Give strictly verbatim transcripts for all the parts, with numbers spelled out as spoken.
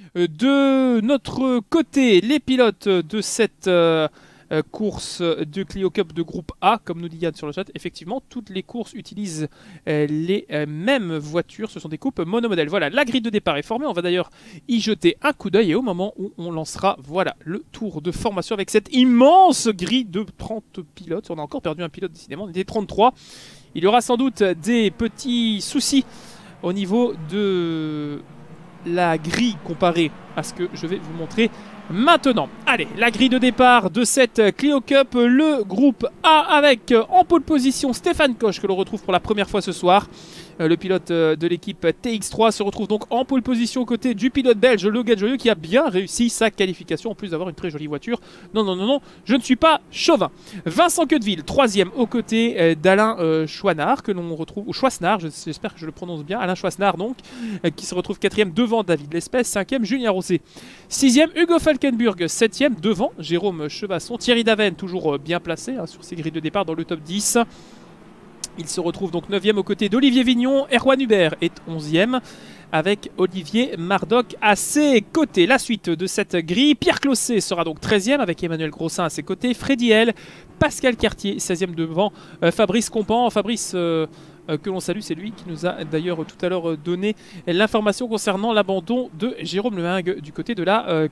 De notre côté, les pilotes de cette euh, course de Clio Cup de groupe A, comme nous dit Yann sur le chat, effectivement, toutes les courses utilisent euh, les euh, mêmes voitures, ce sont des coupes monomodèles. Voilà, la grille de départ est formée, on va d'ailleurs y jeter un coup d'œil et au moment où on lancera, voilà, le tour de formation avec cette immense grille de trente pilotes. On a encore perdu un pilote décidément, on était trente-trois. Il y aura sans doute des petits soucis au niveau de la grille comparée à ce que je vais vous montrer maintenant. Allez, la grille de départ de cette Clio Cup, le groupe A avec en pole position Stéphane Koch que l'on retrouve pour la première fois ce soir. Le pilote de l'équipe T X trois se retrouve donc en pole position aux côtés du pilote belge Logan Joyeux qui a bien réussi sa qualification en plus d'avoir une très jolie voiture. Non, non, non, non, je ne suis pas chauvin. Vincent Queudeville, troisième aux côtés d'Alain euh, Chouinard que l'on retrouve, ou Chouasnard, j'espère que je le prononce bien, Alain Chouasnard donc, euh, qui se retrouve quatrième devant David Lespès, cinquième Julien Rosset, sixième Hugo Falkenburg, septième devant Jérôme Chevasson, Thierry Daven toujours bien placé hein, sur ses grilles de départ dans le top dix. Il se retrouve donc neuvième aux côtés d'Olivier Vignon. Erwan Hubert est onzième avec Olivier Mardoc à ses côtés. La suite de cette grille, Pierre Closset sera donc treizième avec Emmanuel Grossin à ses côtés. Freddy L, Pascal Cartier, seizième devant euh, Fabrice Compan. Fabrice euh, euh, que l'on salue, c'est lui qui nous a d'ailleurs tout à l'heure donné l'information concernant l'abandon de Jérôme Lemingue du côté de la euh,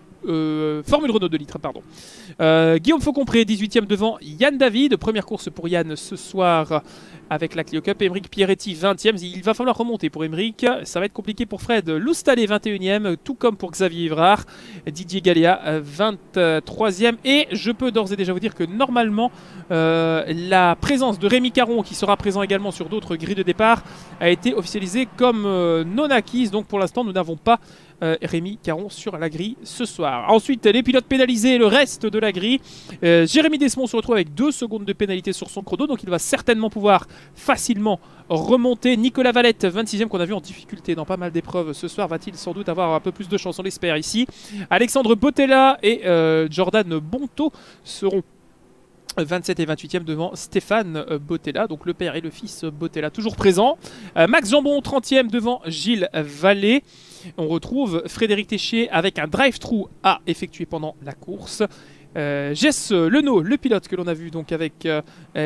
Euh, Formule Renault deux litres, pardon. Euh, Guillaume Faucompré, dix-huitième devant Yann David. Première course pour Yann ce soir avec la Clio Cup. Émeric Pierretti, vingtième. Il va falloir remonter pour Émeric. Ça va être compliqué pour Fred Loustalé, vingt et unième. Tout comme pour Xavier Ivrard. Didier Gallia, vingt-troisième. Et je peux d'ores et déjà vous dire que normalement, euh, la présence de Rémi Caron, qui sera présent également sur d'autres grilles de départ, a été officialisée comme euh, non acquise. Donc pour l'instant, nous n'avons pas Euh, Rémi Caron sur la grille ce soir. Ensuite, les pilotes pénalisés, le reste de la grille. Euh, Jérémy Desmond se retrouve avec deux secondes de pénalité sur son chrono, donc il va certainement pouvoir facilement remonter. Nicolas Valette, vingt-sixième, qu'on a vu en difficulté dans pas mal d'épreuves ce soir, va-t-il sans doute avoir un peu plus de chance, on l'espère ici. Alexandre Bottella et euh, Jordan Bonto seront vingt-sept et vingt-huitième devant Stéphane Bottella, donc le père et le fils Bottella toujours présents. Euh, Max Jambon, trentième devant Gilles Vallée. On retrouve Frédéric Téchier avec un drive-through à effectuer pendant la course. Euh, Jess Leno, le pilote que l'on a vu donc avec euh,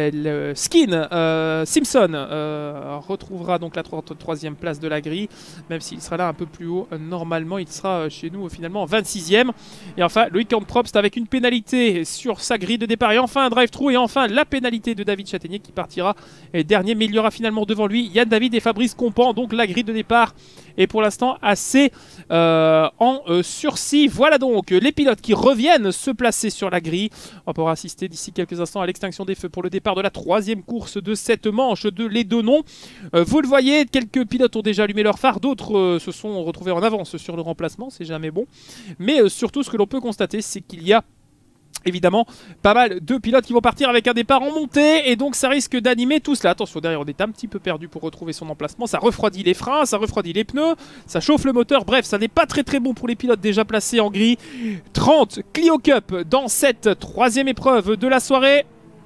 le Skin euh, Simpson, euh, retrouvera donc la trente-troisième place de la grille, même s'il sera là un peu plus haut. Euh, normalement, il sera chez nous finalement vingt-sixième. Et enfin, Loïc Probst avec une pénalité sur sa grille de départ. Et enfin, un drive-through. Et enfin, la pénalité de David Châtaignier qui partira dernier. Mais il y aura finalement devant lui Yann David et Fabrice Compan. Donc la grille de départ est pour l'instant assez euh, en euh, sursis. Voilà donc les pilotes qui reviennent se placer sur la grille. On pourra assister d'ici quelques instants à l'extinction des feux pour le départ de la troisième course de cette manche de Les Donnons. Euh, vous le voyez, quelques pilotes ont déjà allumé leur phare, d'autres euh, se sont retrouvés en avance sur le remplacement, c'est jamais bon. Mais euh, surtout, ce que l'on peut constater, c'est qu'il y a évidemment pas mal de pilotes qui vont partir avec un départ en montée et donc ça risque d'animer tout cela. Attention, derrière on est un petit peu perdu pour retrouver son emplacement, ça refroidit les freins, ça refroidit les pneus, ça chauffe le moteur, bref ça n'est pas très très bon pour les pilotes déjà placés en grille. trente Clio Cup dans cette troisième épreuve de la soirée.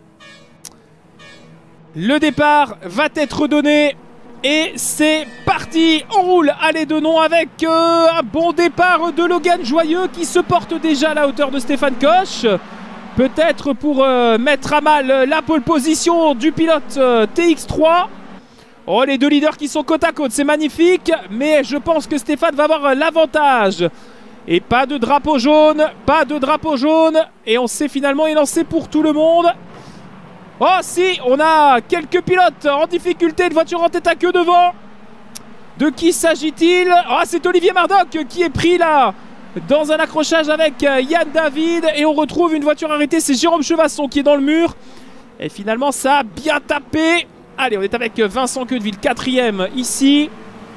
Le départ va être donné et c'est parti. On roule à Les Donnons avec euh, un bon départ de Logan Joyeux qui se porte déjà à la hauteur de Stéphane Koch. Peut-être pour euh, mettre à mal la pole position du pilote euh, T X trois. Oh, les deux leaders qui sont côte à côte, c'est magnifique. Mais je pense que Stéphane va avoir l'avantage. Et pas de drapeau jaune, pas de drapeau jaune. Et on s'est finalement élancé pour tout le monde. Oh si, on a quelques pilotes en difficulté, une voiture en tête à queue devant. De qui s'agit-il? Oh, c'est Olivier Mardoc qui est pris là dans un accrochage avec Yann David. Et on retrouve une voiture arrêtée, c'est Jérôme Chevasson qui est dans le mur. Et finalement ça a bien tapé. Allez, on est avec Vincent Queudeville, quatrième ici.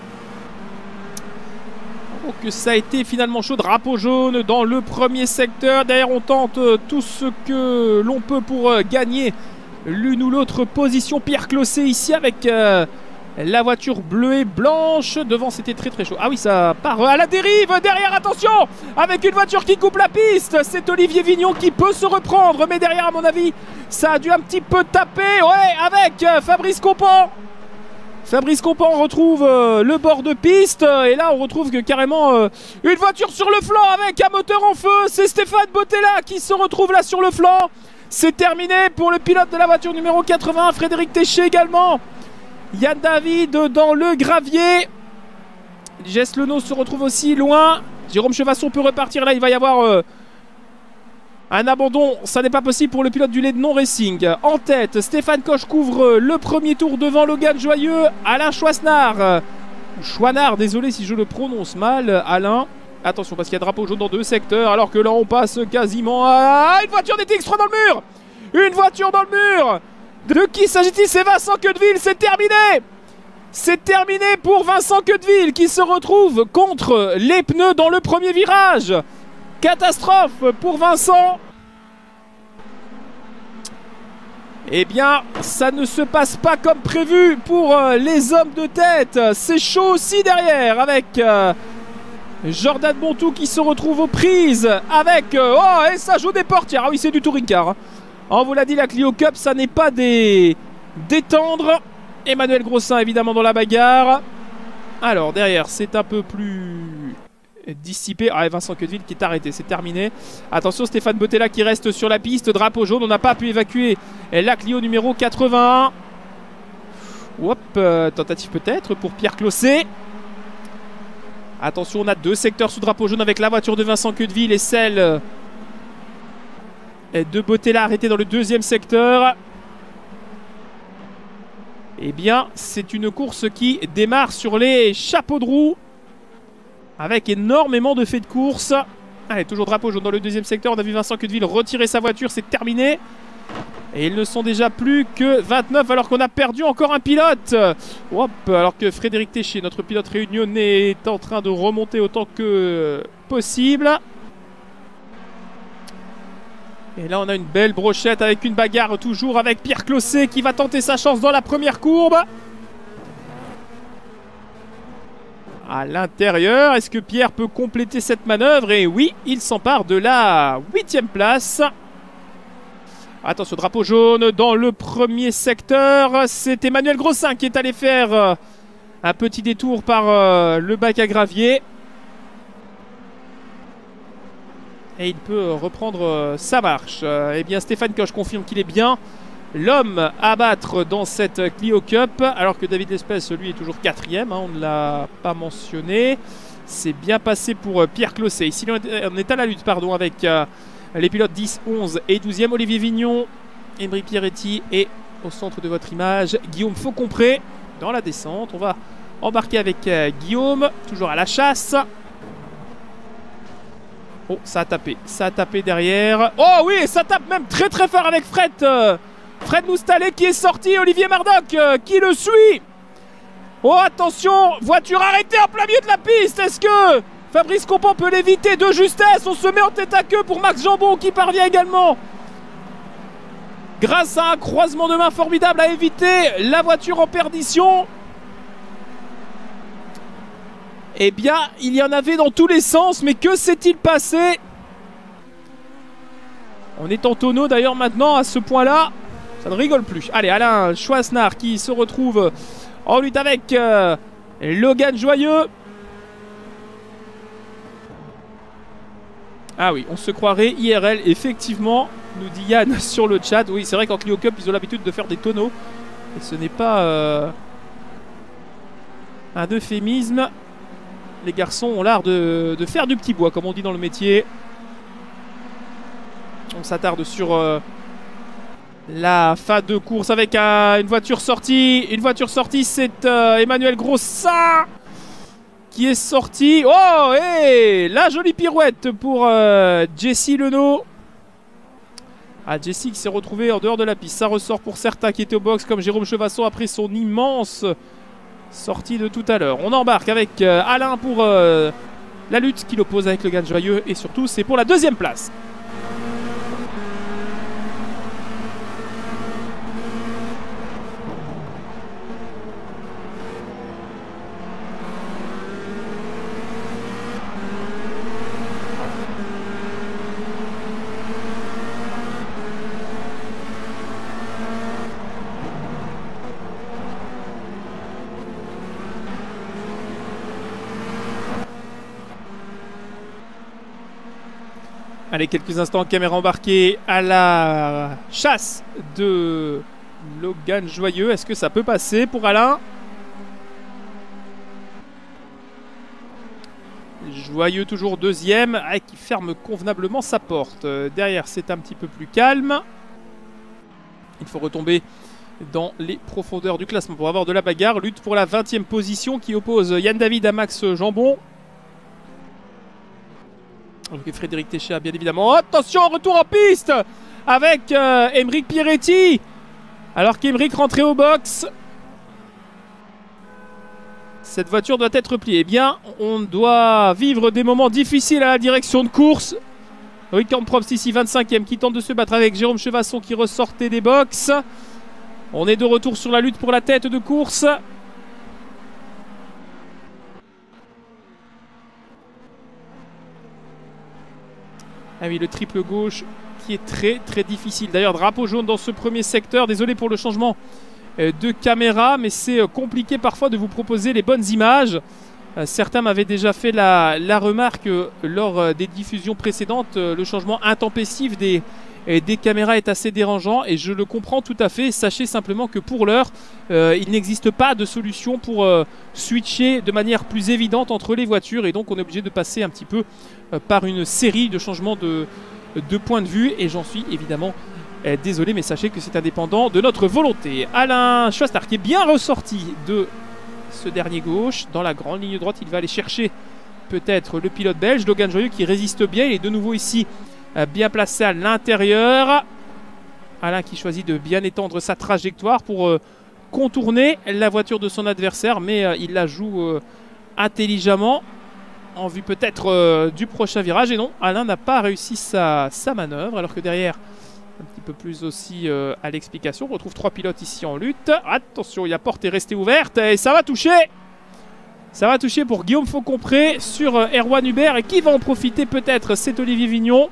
Oh, que ça a été finalement chaud, drapeau jaune dans le premier secteur. Derrière on tente tout ce que l'on peut pour gagner l'une ou l'autre position. Pierre Closset ici avec euh, la voiture bleue et blanche. Devant c'était très très chaud. Ah oui, ça part à la dérive. Derrière, attention, avec une voiture qui coupe la piste. C'est Olivier Vignon qui peut se reprendre. Mais derrière, à mon avis, ça a dû un petit peu taper. Ouais, avec euh, Fabrice Compan. Fabrice Compan retrouve euh, le bord de piste. Et là, on retrouve que carrément euh, une voiture sur le flanc avec un moteur en feu. C'est Stéphane Bottella qui se retrouve là sur le flanc. C'est terminé pour le pilote de la voiture numéro quatre-vingts, Frédéric Téché également. Yann David dans le gravier. Jess Leno se retrouve aussi loin. Jérôme Chevasson peut repartir. Là, il va y avoir euh, un abandon. Ça n'est pas possible pour le pilote du Lednon Racing. En tête, Stéphane Koch couvre le premier tour devant Logan Joyeux. Alain Chouasnard. Chouinard, désolé si je le prononce mal. Alain. Attention parce qu'il y a drapeau jaune dans deux secteurs. Alors que là, on passe quasiment à une voiture D T X trois dans le mur. Une voiture dans le mur. De qui s'agit-il? C'est Vincent Queudeville. C'est terminé. C'est terminé pour Vincent Queudeville qui se retrouve contre les pneus dans le premier virage. Catastrophe pour Vincent. Eh bien, ça ne se passe pas comme prévu pour euh, les hommes de tête. C'est chaud aussi derrière avec euh, Jordan Bontou qui se retrouve aux prises avec... Euh, oh, et ça joue des portières. Ah oui, c'est du touring car. On vous l'a dit, la Clio Cup, ça n'est pas des... des tendres. Emmanuel Grossin évidemment dans la bagarre. Alors derrière c'est un peu plus dissipé. Ah, Vincent Queudeville qui est arrêté, c'est terminé. Attention, Stéphane Bottella qui reste sur la piste. Drapeau jaune, on n'a pas pu évacuer la Clio numéro quatre-vingt-un. Hop, euh, tentative peut-être pour Pierre Clossé. Attention, on a deux secteurs sous drapeau jaune avec la voiture de Vincent Queudeville et celle de Bottella arrêtée dans le deuxième secteur. Eh bien, c'est une course qui démarre sur les chapeaux de roue avec énormément de faits de course. Allez, toujours drapeau jaune dans le deuxième secteur. On a vu Vincent Queudeville retirer sa voiture, c'est terminé. Et ils ne sont déjà plus que vingt-neuf alors qu'on a perdu encore un pilote. Hop, alors que Frédéric Téché, notre pilote réunionnais, est en train de remonter autant que possible. Et là, on a une belle brochette avec une bagarre toujours avec Pierre Clossé qui va tenter sa chance dans la première courbe. À l'intérieur, est-ce que Pierre peut compléter cette manœuvre? Et oui, il s'empare de la huitième place. Attention, drapeau jaune dans le premier secteur. C'est Emmanuel Grossin qui est allé faire un petit détour par le bac à gravier. Et il peut reprendre sa marche. Eh bien, Stéphane Koch confirme qu'il est bien l'homme à battre dans cette Clio Cup. Alors que David Lespès, lui, est toujours quatrième. Hein, on ne l'a pas mentionné. C'est bien passé pour Pierre Clossé. Ici, on est à la lutte pardon, avec euh, les pilotes dix, onze et douzième. Olivier Vignon, Emery Pierretti et au centre de votre image, Guillaume Faucompré dans la descente. On va embarquer avec euh, Guillaume, toujours à la chasse. Oh, ça a tapé, ça a tapé derrière. Oh oui, ça tape même très très fort avec Fred euh, Fred Moustalé qui est sorti, Olivier Mardoc euh, qui le suit. Oh attention, voiture arrêtée en plein milieu de la piste. Est-ce que Fabrice Compan peut l'éviter de justesse? On se met en tête à queue pour Max Jambon qui parvient également, grâce à un croisement de main formidable, à éviter la voiture en perdition. Eh bien, il y en avait dans tous les sens, mais que s'est-il passé? On est en tonneau d'ailleurs maintenant à ce point-là. Ça ne rigole plus. Allez, Alain Chouasnard qui se retrouve en lutte avec euh, Logan Joyeux. Ah oui, on se croirait I R L, effectivement, nous dit Yann sur le chat. Oui, c'est vrai qu'en Clio Cup, ils ont l'habitude de faire des tonneaux. Et ce n'est pas euh, un euphémisme. Les garçons ont l'art de, de faire du petit bois, comme on dit dans le métier. On s'attarde sur euh, la fin de course avec un, une voiture sortie. Une voiture sortie, c'est euh, Emmanuel Grossin qui est sorti. Oh, et hey, la jolie pirouette pour euh, Jessie Leno. Ah, Jessie qui s'est retrouvé en dehors de la piste. Ça ressort pour certains qui étaient au box, comme Jérôme Chevasson après son immense sortie de tout à l'heure. On embarque avec euh, Alain pour euh, la lutte qui l'oppose avec Logan Joyeux. Et surtout, c'est pour la deuxième place. Allez, quelques instants, caméra embarquée à la chasse de Logan Joyeux. Est-ce que ça peut passer pour Alain? Joyeux toujours deuxième, ah, qui ferme convenablement sa porte. Euh, derrière, c'est un petit peu plus calme. Il faut retomber dans les profondeurs du classement pour avoir de la bagarre. Lutte pour la vingtième position qui oppose Yann David à Max Jambon. Donc Frédéric Téchat, bien évidemment. Attention, retour en piste avec euh, Émeric Pierretti. Alors qu'Émeric rentrait au box. Cette voiture doit être pliée. Eh bien, on doit vivre des moments difficiles à la direction de course. Rickard Probst ici, vingt-cinquième, qui tente de se battre avec Jérôme Chevasson qui ressortait des box. On est de retour sur la lutte pour la tête de course. Ah oui, le triple gauche qui est très très difficile. D'ailleurs, drapeau jaune dans ce premier secteur. Désolé pour le changement de caméra, mais c'est compliqué parfois de vous proposer les bonnes images. Certains m'avaient déjà fait la, la remarque lors des diffusions précédentes. Le changement intempestif des, des caméras est assez dérangeant et je le comprends tout à fait. Sachez simplement que pour l'heure, euh, il n'existe pas de solution pour euh, switcher de manière plus évidente entre les voitures et donc on est obligé de passer un petit peu euh, par une série de changements de, de points de vue et j'en suis évidemment euh, désolé, mais sachez que c'est indépendant de notre volonté. Alain Chouastard qui est bien ressorti de ce dernier gauche dans la grande ligne droite. Il va aller chercher peut-être le pilote belge Logan Joyeux qui résiste bien. Il est de nouveau ici euh, bien placé à l'intérieur. Alain qui choisit de bien étendre sa trajectoire pour euh, contourner la voiture de son adversaire, mais euh, il la joue euh, intelligemment en vue peut-être euh, du prochain virage. Et non, Alain n'a pas réussi sa, sa manœuvre, alors que derrière, un petit peu plus aussi euh, à l'explication. On retrouve trois pilotes ici en lutte. Attention, il y a porte est restée ouverte et ça va toucher. Ça va toucher pour Guillaume Faucompré sur euh, Erwan Hubert. Et qui va en profiter peut-être? C'est Olivier Vignon.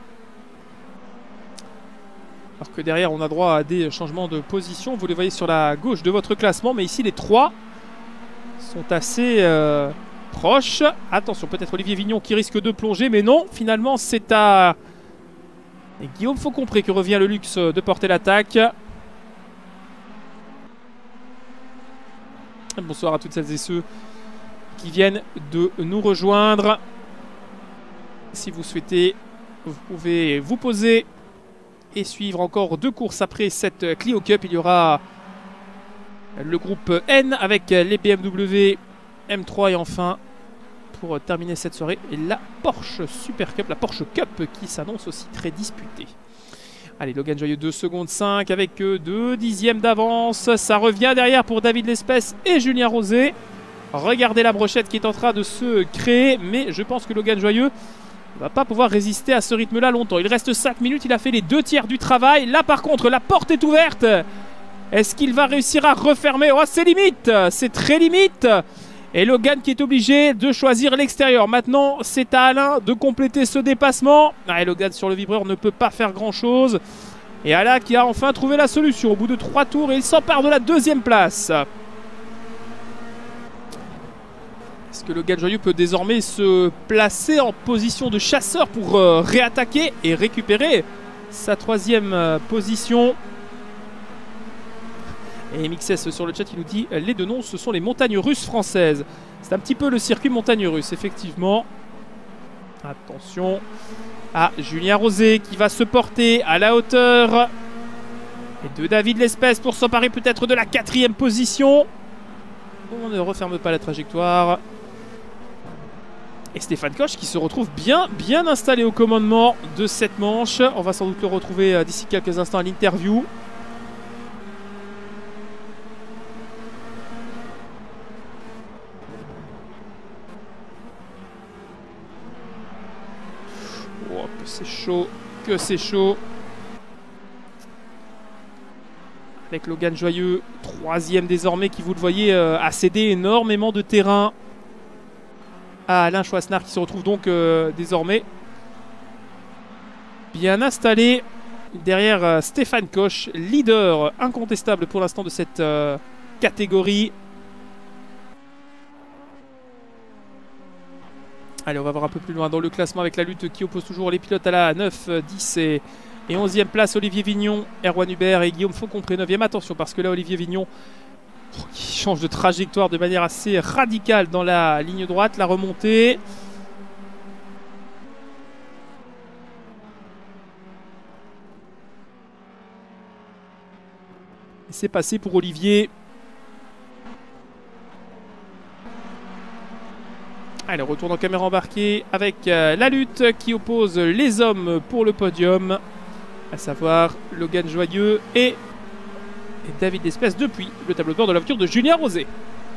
Alors que derrière, on a droit à des changements de position. Vous les voyez sur la gauche de votre classement. Mais ici, les trois sont assez euh, proches. Attention, peut-être Olivier Vignon qui risque de plonger. Mais non, finalement, c'est à... Et Guillaume Faucompré qui revient le luxe de porter l'attaque. Bonsoir à toutes celles et ceux qui viennent de nous rejoindre. Si vous souhaitez, vous pouvez vous poser et suivre encore deux courses après cette Clio Cup. Il y aura le groupe N avec les B M W M trois et enfin, pour terminer cette soirée, et la Porsche Super Cup, la Porsche Cup qui s'annonce aussi très disputée. Allez, Logan Joyeux deux secondes cinq avec deux dixièmes d'avance. Ça revient derrière pour David Lespèce et Julien Rosé. Regardez la brochette qui est en train de se créer, mais je pense que Logan Joyeux ne va pas pouvoir résister à ce rythme-là longtemps. Il reste cinq minutes, il a fait les deux tiers du travail. Là par contre, la porte est ouverte. Est-ce qu'il va réussir à refermer? Oh, c'est limite, c'est très limite. Et Logan qui est obligé de choisir l'extérieur. Maintenant, c'est à Alain de compléter ce dépassement. Ah, et Logan sur le vibreur ne peut pas faire grand-chose. Et Alain qui a enfin trouvé la solution au bout de trois tours. Et il s'empare de la deuxième place. Est-ce que Logan Joyeux peut désormais se placer en position de chasseur pour euh, réattaquer et récupérer sa troisième euh, position? Et M X S sur le chat, il nous dit les deux noms, ce sont les montagnes russes françaises. C'est un petit peu le circuit montagne russe, effectivement. Attention à Julien Rosé qui va se porter à la hauteur. Et de David Lespèce pour s'emparer peut-être de la quatrième position. On ne referme pas la trajectoire. Et Stéphane Koch qui se retrouve bien, bien installé au commandement de cette manche. On va sans doute le retrouver d'ici quelques instants à l'interview. C'est chaud, que c'est chaud. Avec Logan Joyeux, troisième désormais, qui vous le voyez euh, a cédé énormément de terrain à Alain Chouasnard qui se retrouve donc euh, désormais bien installé derrière euh, Stéphane Koch, leader incontestable pour l'instant de cette euh, catégorie. Allez, on va voir un peu plus loin dans le classement avec la lutte qui oppose toujours les pilotes à la neuf, dix et, et onzième place. Olivier Vignon, Erwan Hubert et Guillaume Faucompré neuvième. Attention parce que là, Olivier Vignon oh, qui change de trajectoire de manière assez radicale dans la ligne droite. La remontée. C'est passé pour Olivier. Allez, retour en caméra embarquée avec euh, la lutte qui oppose les hommes pour le podium, à savoir Logan Joyeux et, et David L'Espèce depuis le tableau de bord de la voiture de Julien Rosé.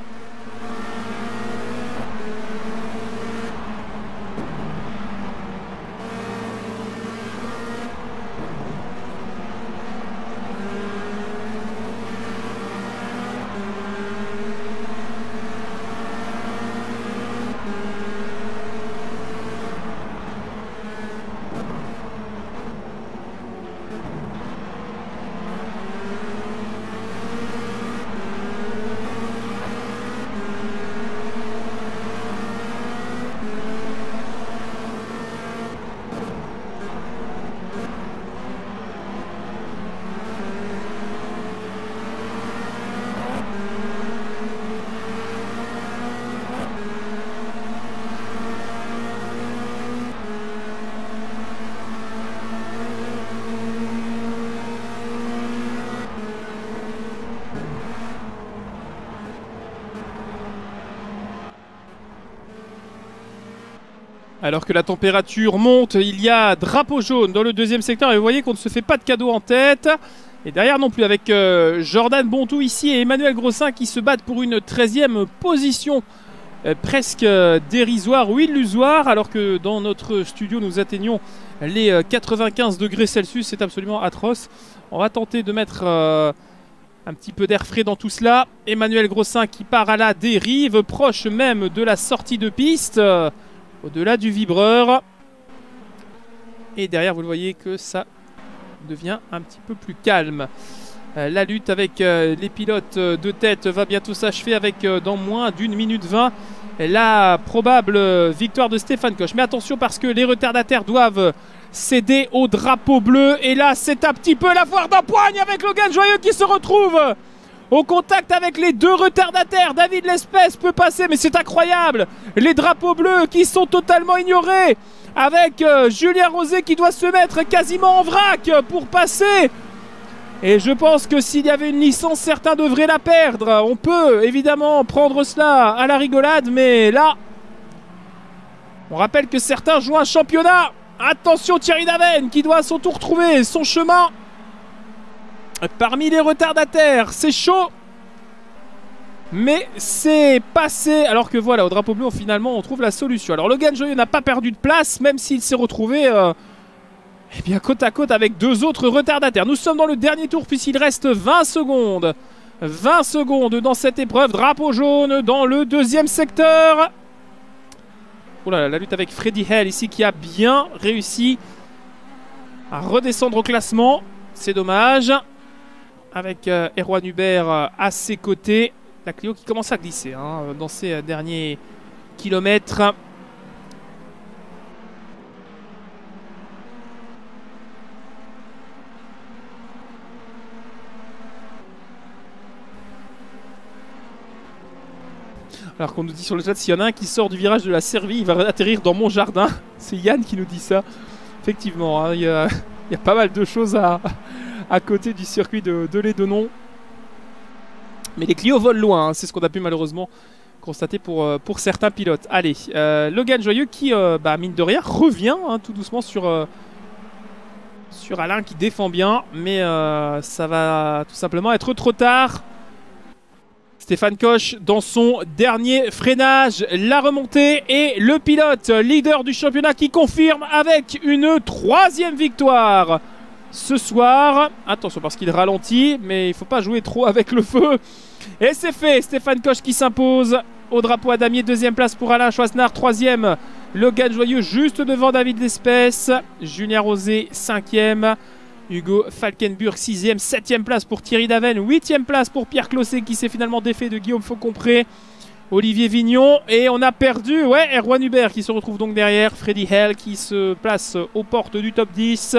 Alors que la température monte, il y a drapeau jaune dans le deuxième secteur et vous voyez qu'on ne se fait pas de cadeau en tête. Et derrière non plus avec euh, Jordan Bontou ici et Emmanuel Grossin qui se battent pour une treizième position euh, presque euh, dérisoire ou illusoire, alors que dans notre studio nous atteignons les euh, quatre-vingt-quinze degrés Celsius, c'est absolument atroce. On va tenter de mettre euh, un petit peu d'air frais dans tout cela. Emmanuel Grossin qui part à la dérive, proche même de la sortie de piste. Euh, Au-delà du vibreur. Et derrière, vous le voyez que ça devient un petit peu plus calme. Euh, la lutte avec euh, les pilotes de tête va bientôt s'achever avec euh, dans moins d'une minute vingt la probable euh, victoire de Stéphane Coche. Mais attention parce que les retardataires doivent céder au drapeau bleu. Et là, c'est un petit peu la foire d'empoigne avec Logan Joyeux qui se retrouve au contact avec les deux retardataires. David L'Espèce peut passer, mais c'est incroyable. Les drapeaux bleus qui sont totalement ignorés. Avec euh, Julien Rosé qui doit se mettre quasiment en vrac pour passer. Et je pense que s'il y avait une licence, certains devraient la perdre. On peut évidemment prendre cela à la rigolade, mais là, on rappelle que certains jouent un championnat. Attention Thierry Daven qui doit à son tour trouver son chemin parmi les retardataires. C'est chaud, mais c'est passé. Alors que voilà, au drapeau bleu, finalement, on trouve la solution. Alors Logan Joyeux n'a pas perdu de place, même s'il s'est retrouvé euh, eh bien, côte à côte avec deux autres retardataires. Nous sommes dans le dernier tour puisqu'il reste vingt secondes. vingt secondes dans cette épreuve. Drapeau jaune dans le deuxième secteur. Oh là là, la lutte avec Freddy Hell ici qui a bien réussi à redescendre au classement. C'est dommage. Avec euh, Erwan Hubert euh, à ses côtés. La Clio qui commence à glisser hein, dans ses euh, derniers kilomètres. Alors qu'on nous dit sur le chat, s'il y en a un qui sort du virage de la Servie, il va atterrir dans mon jardin. C'est Yann qui nous dit ça. Effectivement, hein, il y a, il y a pas mal de choses à... à côté du circuit de, de Lédenon. Mais les Clio volent loin, hein. C'est ce qu'on a pu malheureusement constater pour, euh, pour certains pilotes. Allez, euh, Logan Joyeux qui, euh, bah, mine de rien, revient hein, tout doucement sur, euh, sur Alain qui défend bien. Mais euh, ça va tout simplement être trop tard. Stéphane Coche dans son dernier freinage, la remontée et le pilote leader du championnat qui confirme avec une troisième victoire ce soir. Attention parce qu'il ralentit, mais il ne faut pas jouer trop avec le feu. Et c'est fait, Stéphane Coche qui s'impose au drapeau à damier. Deuxième place pour Alain Choisnard, troisième Logan Joyeux juste devant David L'Espèce. Julien Rosé cinquième, Hugo Falkenburg sixième, septième place pour Thierry Daven, huitième place pour Pierre Clossé qui s'est finalement défait de Guillaume Faucompré. Olivier Vignon, et on a perdu, ouais, Erwan Hubert qui se retrouve donc derrière, Freddy Hell qui se place aux portes du top dix.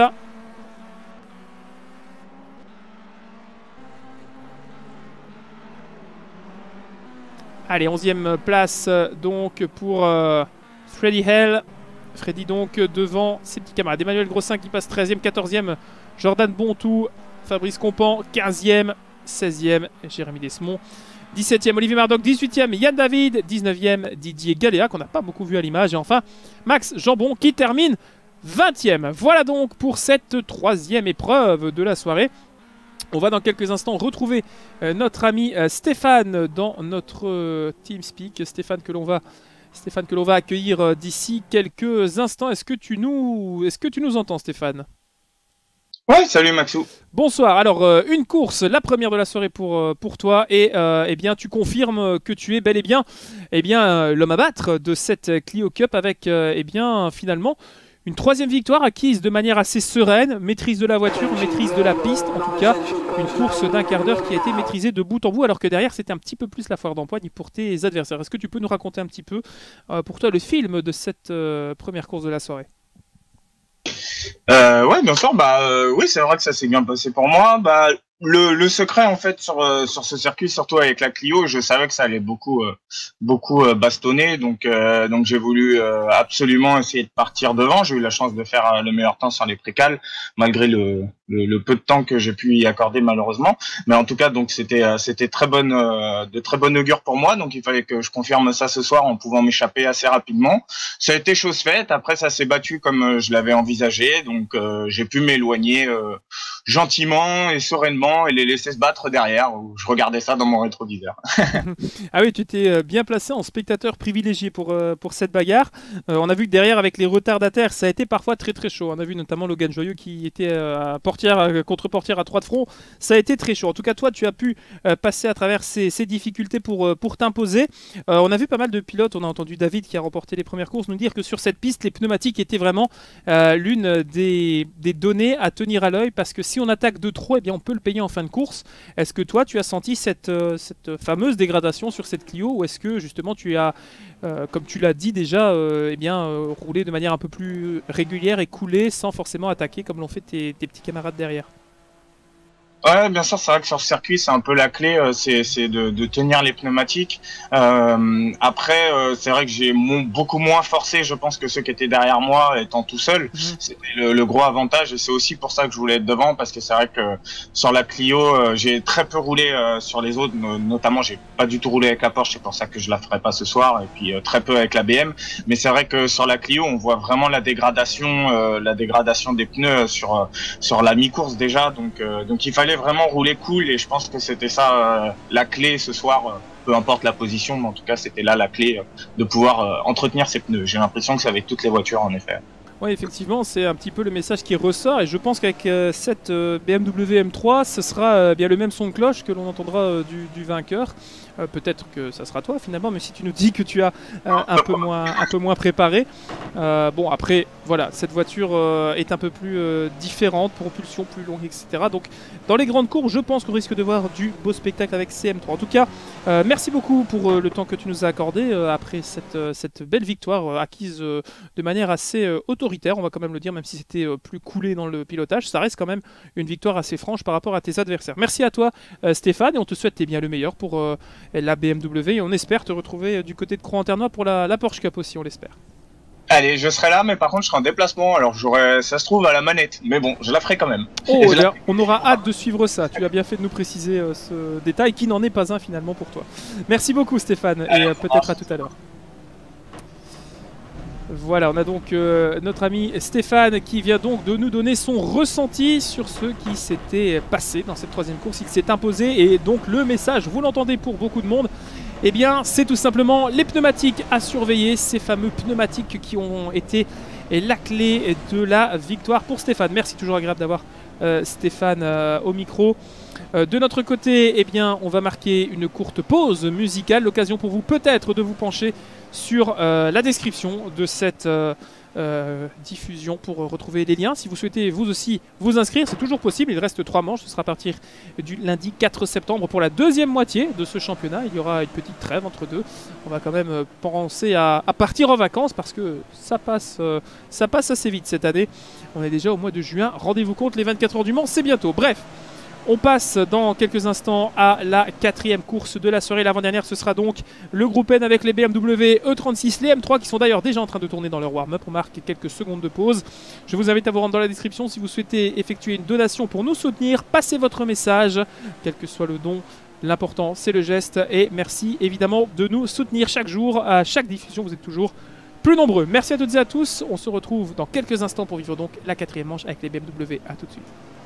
Allez, onzième place donc pour euh, Freddy Hell. Freddy donc devant ses petits camarades. Emmanuel Grossin qui passe treizième, quatorzième, Jordan Bontou, Fabrice Compan, quinzième, seizième, Jérémy Desmond. dix-septième, Olivier Mardoc, dix-huitième, Yann David, dix-neuvième, Didier Galéa, qu'on n'a pas beaucoup vu à l'image. Et enfin, Max Jambon qui termine vingtième. Voilà donc pour cette troisième épreuve de la soirée. On va dans quelques instants retrouver euh, notre ami euh, Stéphane dans notre euh, TeamSpeak. Stéphane que l'on va, Stéphane que l'on va accueillir euh, d'ici quelques instants. Est-ce que tu nous, est-ce que tu nous entends, Stéphane ? Ouais, salut Maxou. Bonsoir, alors euh, une course, la première de la soirée pour, euh, pour toi, et euh, eh bien, tu confirmes que tu es bel et bien, eh bien euh, l'homme à battre de cette Clio Cup avec euh, eh bien, finalement une troisième victoire acquise de manière assez sereine, maîtrise de la voiture, maîtrise de la piste, en tout cas une course d'un quart d'heure qui a été maîtrisée de bout en bout, alors que derrière c'était un petit peu plus la foire d'empoigne pour tes adversaires. Est-ce que tu peux nous raconter un petit peu euh, pour toi le film de cette euh, première course de la soirée ? Euh, ouais, bien sûr. Bah euh, oui, c'est vrai que ça s'est bien passé pour moi. Bah le, le secret en fait sur euh, sur ce circuit, surtout avec la Clio, je savais que ça allait beaucoup euh, beaucoup euh, bastonner. Donc euh, donc j'ai voulu euh, absolument essayer de partir devant. J'ai eu la chance de faire euh, le meilleur temps sur les précales, malgré le, le le peu de temps que j'ai pu y accorder malheureusement. Mais en tout cas, donc c'était euh, c'était très bonne euh, de très bonne augure pour moi. Donc il fallait que je confirme ça ce soir en pouvant m'échapper assez rapidement. Ça a été chose faite. Après, ça s'est battu comme euh, je l'avais envisagé. Donc euh, j'ai pu m'éloigner euh, gentiment et sereinement et les laisser se battre derrière, où je regardais ça dans mon rétroviseur. Ah oui, tu t'es bien placé en spectateur privilégié pour, euh, pour cette bagarre. Euh, on a vu que derrière, avec les retardataires, ça a été parfois très très chaud. On a vu notamment Logan Joyeux qui était euh, à portière, euh, contre-portière à trois de front. Ça a été très chaud. En tout cas, toi, tu as pu euh, passer à travers ces, ces difficultés pour, euh, pour t'imposer. Euh, on a vu pas mal de pilotes. On a entendu David qui a remporté les premières courses nous dire que sur cette piste, les pneumatiques étaient vraiment euh, l'une des, des données à tenir à l'œil, parce que si on attaque de trop, eh bien, on peut le payer en fin de course. Est-ce que toi tu as senti cette, euh, cette fameuse dégradation sur cette Clio, ou est-ce que justement tu as, euh, comme tu l'as dit déjà, euh, eh bien, euh, roulé de manière un peu plus régulière et coulé sans forcément attaquer comme l'ont fait tes, tes petits camarades derrière? Ouais, bien sûr, c'est vrai que sur ce circuit, c'est un peu la clé, euh, c'est c'est de, de tenir les pneumatiques. Euh, après, euh, c'est vrai que j'ai mon, beaucoup moins forcé, je pense, que ceux qui étaient derrière moi, étant tout seul. Mmh. C'était le, le gros avantage, et c'est aussi pour ça que je voulais être devant, parce que c'est vrai que sur la Clio, euh, j'ai très peu roulé euh, sur les autres, notamment j'ai pas du tout roulé avec la Porsche, c'est pour ça que je la ferai pas ce soir, et puis euh, très peu avec la B M. Mais c'est vrai que sur la Clio, on voit vraiment la dégradation, euh, la dégradation des pneus sur euh, sur la mi-course déjà, donc euh, donc il fallait vraiment rouler cool, et je pense que c'était ça euh, la clé ce soir, euh, peu importe la position, mais en tout cas c'était là la clé euh, de pouvoir euh, entretenir ses pneus. J'ai l'impression que c'est avec toutes les voitures en effet. Oui, effectivement, c'est un petit peu le message qui ressort, et je pense qu'avec euh, cette euh, B M W M trois, ce sera euh, bien le même son de cloche que l'on entendra euh, du, du vainqueur. Euh, Peut-être que ça sera toi finalement, mais si tu nous dis que tu as euh, un, peu moins, un peu moins préparé. Euh, bon, après, voilà, cette voiture euh, est un peu plus euh, différente, propulsion plus longue, et cetera. Donc, dans les grandes courbes, je pense qu'on risque de voir du beau spectacle avec C M trois. En tout cas, euh, merci beaucoup pour euh, le temps que tu nous as accordé euh, après cette, euh, cette belle victoire euh, acquise euh, de manière assez euh, autoritaire, on va quand même le dire, même si c'était euh, plus coulé dans le pilotage. Ça reste quand même une victoire assez franche par rapport à tes adversaires. Merci à toi, euh, Stéphane, et on te souhaite eh bien le meilleur pour euh, la B M W, et on espère te retrouver du côté de Croix-en-Ternois pour la, la Porsche Cup aussi, on l'espère. Allez, je serai là, mais par contre je serai en déplacement, alors j'aurai, ça se trouve, à la manette, mais bon, je la ferai quand même. Oh, la... on aura hâte de suivre ça, tu as bien fait de nous préciser euh, ce détail qui n'en est pas un finalement pour toi. Merci beaucoup Stéphane, et euh, peut-être à tout à l'heure. Voilà, on a donc euh, notre ami Stéphane qui vient donc de nous donner son ressenti sur ce qui s'était passé dans cette troisième course. Il s'est imposé, et donc le message, vous l'entendez pour beaucoup de monde, eh bien c'est tout simplement les pneumatiques à surveiller, ces fameux pneumatiques qui ont été la clé de la victoire pour Stéphane. Merci, toujours agréable d'avoir euh, Stéphane euh, au micro. Euh, de notre côté, eh bien, on va marquer une courte pause musicale, l'occasion pour vous peut-être de vous pencher sur euh, la description de cette, euh, euh, diffusion pour retrouver les liens. Si vous souhaitez vous aussi vous inscrire, c'est toujours possible. Il reste trois manches. Ce sera à partir du lundi quatre septembre pour la deuxième moitié de ce championnat. Il y aura une petite trêve entre deux. On va quand même penser à, à partir en vacances parce que ça passe, euh, ça passe assez vite cette année. On est déjà au mois de juin. Rendez-vous compte, les vingt-quatre heures du Mans, c'est bientôt. Bref. On passe dans quelques instants à la quatrième course de la soirée. L'avant-dernière, ce sera donc le groupe N avec les B M W E trente-six, les M trois qui sont d'ailleurs déjà en train de tourner dans leur warm-up. On marque quelques secondes de pause. Je vous invite à vous rendre dans la description si vous souhaitez effectuer une donation pour nous soutenir. Passez votre message, quel que soit le don. L'important, c'est le geste. Et merci évidemment de nous soutenir chaque jour. À chaque diffusion, vous êtes toujours plus nombreux. Merci à toutes et à tous. On se retrouve dans quelques instants pour vivre donc la quatrième manche avec les B M W. A tout de suite.